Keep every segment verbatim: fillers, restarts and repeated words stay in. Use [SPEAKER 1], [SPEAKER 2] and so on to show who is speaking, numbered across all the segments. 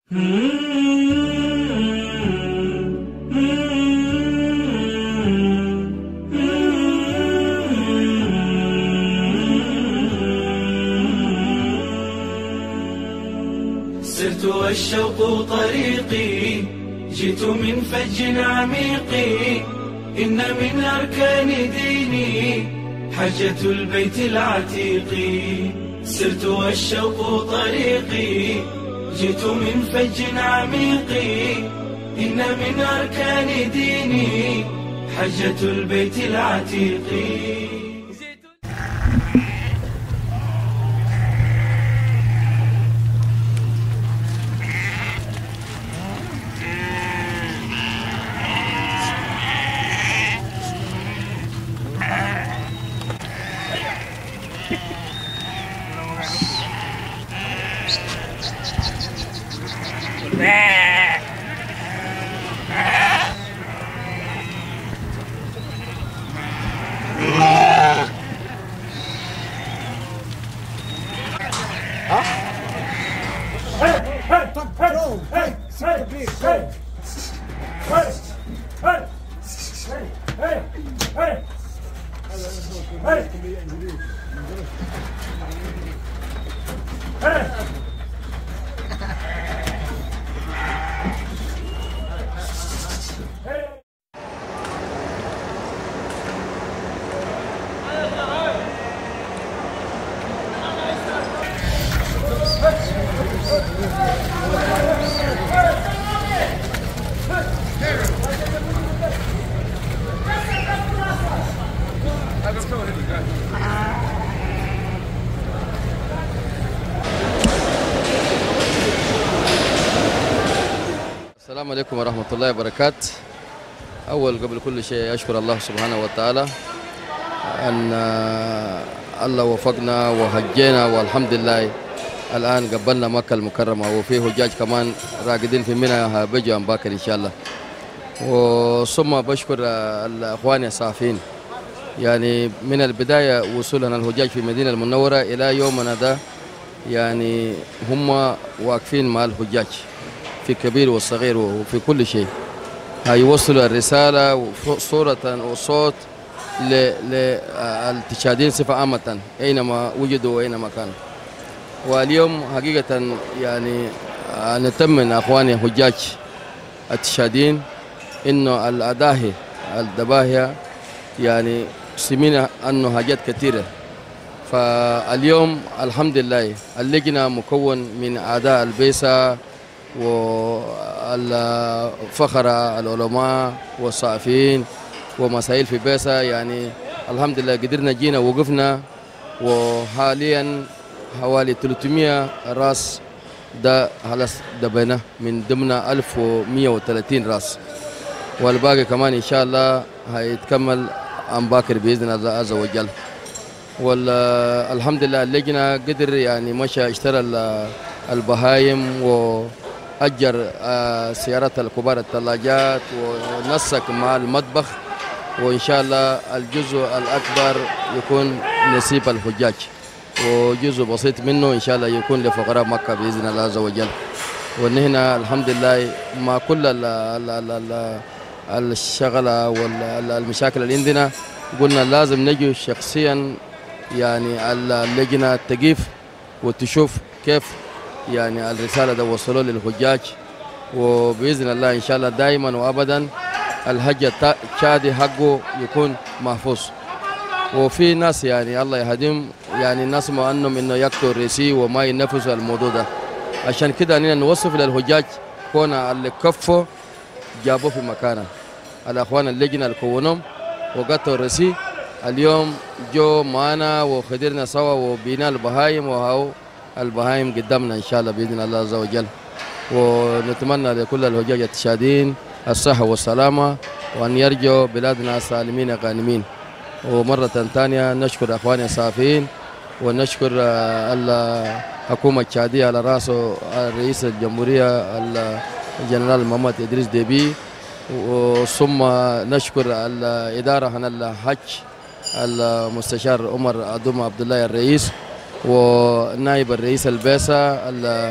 [SPEAKER 1] سرت والشوق طريقي، جئت من فج عميق، إن من أركان ديني حجة البيت العتيق. سرت والشوق طريقي، جئت من فج عميق، إن من أركان ديني حجة البيت العتيق.
[SPEAKER 2] السلام عليكم ورحمة الله وبركاته. أول قبل كل شيء أشكر الله سبحانه وتعالى أن الله وفقنا وهجينا، والحمد لله الآن قبلنا مكة المكرمة، وفي حجاج كمان راقدين في منى بيجوا باكر إن شاء الله. وثم بشكر الأخوان الصحفيين، يعني من البداية وصولنا الحجاج في المدينة المنورة إلى يومنا ده، يعني هم واقفين مع الحجاج في كبير والصغير وفي كل شيء، هيوصلوا الرسالة صورة وصوت للتشادين صفة عامة أينما وجدوا وأينما كانوا. واليوم حقيقة يعني نطمن أخواني حجاج التشادين إنه الأضاحي الذبائح يعني سمينا أنه حاجات كثيرة. فاليوم الحمد لله اللجنة مكون من أعضاء البيسة والفخرة العلماء والصحفيين ومسائل في بيسة، يعني الحمد لله قدرنا جينا وقفنا، وحاليا حوالي ثلاثمئة راس ده خلاص دبينا من ضمن ألف ومئة وثلاثين راس، والباقي كمان إن شاء الله هيتكمل عن باكر بإذن الله عز وجل. والحمد لله اللجنة قدر يعني مشى اشترى البهايم وأجر سيارات الكبار الثلاجات ونسق مع المطبخ، وإن شاء الله الجزء الأكبر يكون نصيب الحجاج، وجزء بسيط منه إن شاء الله يكون لفقراء مكة بإذن الله عز وجل. ونحن الحمد لله مع كل ال ال ال ال الشغلة والمشاكل اللي عندنا قلنا لازم نجي شخصيا يعني اللجنة تقيف وتشوف كيف يعني الرسالة ده وصلوا للحجاج، وبإذن الله إن شاء الله دائما وأبدا الحج الشادي حقه يكون محفوظ. وفي ناس يعني الله يهديهم يعني نسمع عنهم إنه يقتلوا الرئيسي وما ينفذوا الموضوع ده، عشان كده أننا نوصف للحجاج كون اللي كفوا جابوه في مكانه. الأخوان اللجنة اللي كونهم وقتلوا الرئيسي اليوم جو معنا وخدرنا سوا وبينا البهايم، وهو البهايم قدامنا إن شاء الله بإذن الله عز وجل. ونتمنى لكل الحجاج التشادين الصحة والسلامة، وأن يرجعوا بلادنا سالمين غانمين. ومرة ثانية نشكر أخواني الصحفيين، ونشكر الحكومة التشادية على رأسه رئيس الجمهورية الجنرال محمد إدريس ديبي، وثم نشكر الإدارة عن الحج المستشار عمر عدوم عبد الله الرئيس، ونائب الرئيس البيسة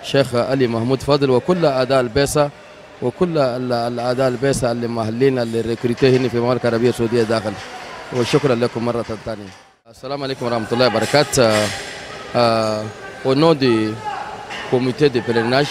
[SPEAKER 2] شيخ علي محمود فضل وكل أعضاء البعثة وكل الأعضاء البعثة اللي محلين اللي ريكروتيه هنا في المملكة العربية السعودية داخل. وشكرا لكم مرة ثانية. السلام عليكم ورحمة الله وبركاته. Euh, au nom du comité de pèlerinage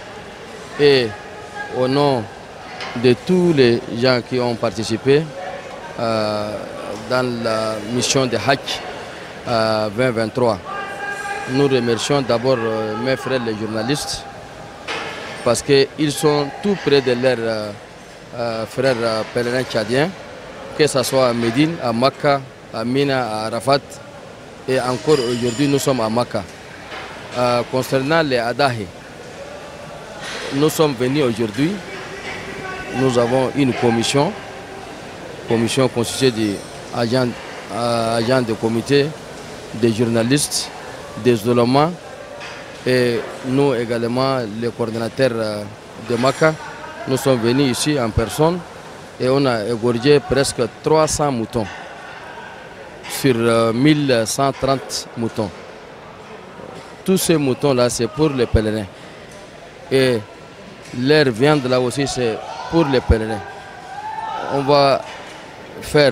[SPEAKER 2] et au nom de tous les gens qui ont participé euh, dans la mission de Hajj euh, vingt vingt-trois, nous remercions d'abord euh, mes frères les journalistes parce qu'ils sont tout près de leurs euh, euh, frères euh, pèlerins tchadiens, que ce soit à Médine, à Makka, à Mina, à Arafat. Et encore aujourd'hui, nous sommes à Makka. Euh, concernant les Adahi, nous sommes venus aujourd'hui. Nous avons une commission, commission constituée d'agents euh, agents de comité, des journalistes, des oulémas et nous également, les coordonnateurs euh, de Makka. Nous sommes venus ici en personne et on a égorgé presque trois cents moutons sur euh, mille cent trente moutons. Tous ces moutons-là, c'est pour les pèlerins. Et leur viande là aussi, c'est pour les pèlerins. On va faire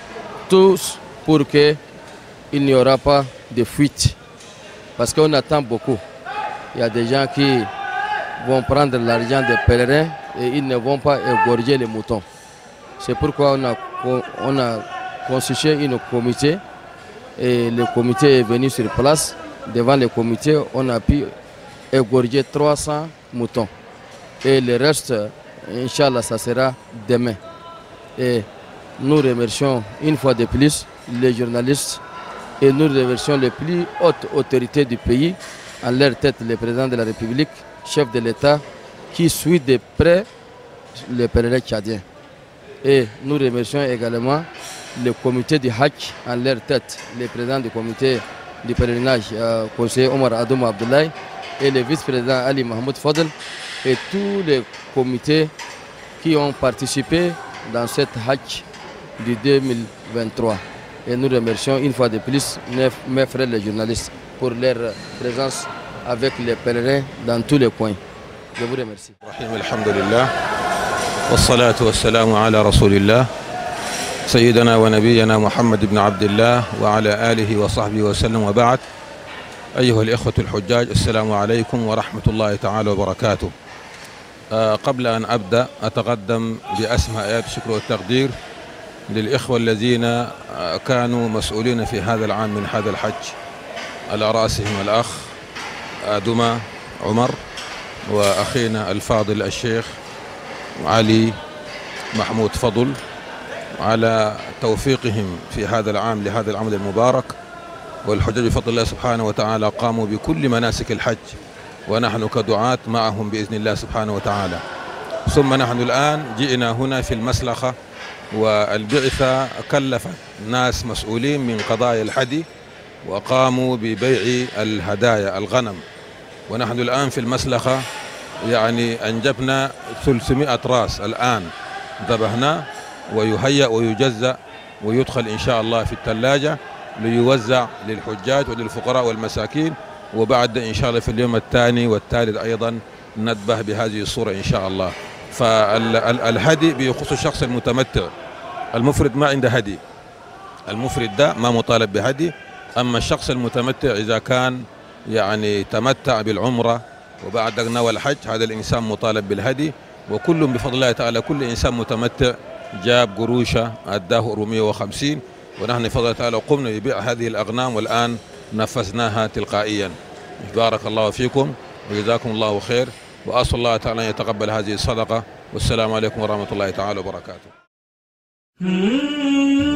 [SPEAKER 2] tous pour qu'il n'y aura pas de fuite. Parce qu'on attend beaucoup. Il y a des gens qui vont prendre l'argent des pèlerins et ils ne vont pas égorger les moutons. C'est pourquoi on a, on a constitué un comité et le comité est venu sur place. Devant le comité, on a pu égorger trois cents moutons. Et le reste, Inch'Allah, ça sera demain. Et nous remercions une fois de plus les journalistes et nous remercions les plus hautes autorités du pays, en leur tête le président de la République, chef de l'État, qui suit de près les pèlerins tchadiens. Et nous remercions également le comité du Hajj, en leur tête le président du comité du pèlerinage, euh, conseiller Omar Adoum Abdoulaye, et le vice-président Ali Mahmoud Fadel, et tous les comités qui ont participé dans cette Hajj du deux mille vingt-trois. Et nous remercions une fois de plus mes frères les journalistes pour leur présence avec les pèlerins dans tous les coins. Je vous remercie.
[SPEAKER 3] Alhamdulillah, wassalatu wassalamu ala rasulillah, سيدنا ونبينا محمد بن عبد الله وعلى آله وصحبه وسلم وبعد. أيها الإخوة الحجاج، السلام عليكم ورحمة الله تعالى وبركاته. أه قبل أن أبدأ أتقدم بأسمى آيات الشكر والتقدير للإخوة الذين كانوا مسؤولين في هذا العام من هذا الحج، على رأسهم الأخ دمى عمر وأخينا الفاضل الشيخ علي محمود فضل، على توفيقهم في هذا العام لهذا العمل المبارك. والحجاج بفضل الله سبحانه وتعالى قاموا بكل مناسك الحج ونحن كدعاة معهم بإذن الله سبحانه وتعالى. ثم نحن الآن جئنا هنا في المسلخة، والبعثة كلفت ناس مسؤولين من قضايا الحدي وقاموا ببيع الهدايا الغنم، ونحن الآن في المسلخة يعني أنجبنا ثلاثمائة راس الآن ذبحناه ويهيأ ويجزأ ويدخل إن شاء الله في الثلاجة ليوزع للحجاج وللفقراء والمساكين، وبعد إن شاء الله في اليوم الثاني والثالث أيضا نذبح بهذه الصورة إن شاء الله. فالهدي بيخص الشخص المتمتع، المفرد ما عنده هدي، المفرد ده ما مطالب بهدي. أما الشخص المتمتع إذا كان يعني تمتع بالعمرة وبعد نوى الحج، هذا الإنسان مطالب بالهدي. وكل بفضل الله تعالى كل إنسان متمتع جاب قروشة أداه أربعمائة وخمسين، ونحن بفضل الله تعالى قمنا ببيع هذه الأغنام والآن نفذناها تلقائيا. بارك الله فيكم وجزاكم الله خير، وأسأل الله تعالى أن يتقبل هذه الصدقة، والسلام عليكم ورحمة الله تعالى وبركاته.